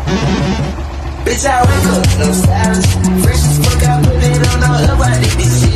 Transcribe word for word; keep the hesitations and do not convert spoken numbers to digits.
Bitch, I wake up, no stylish. Fresh as fuck, I put it on all up, I did this shit.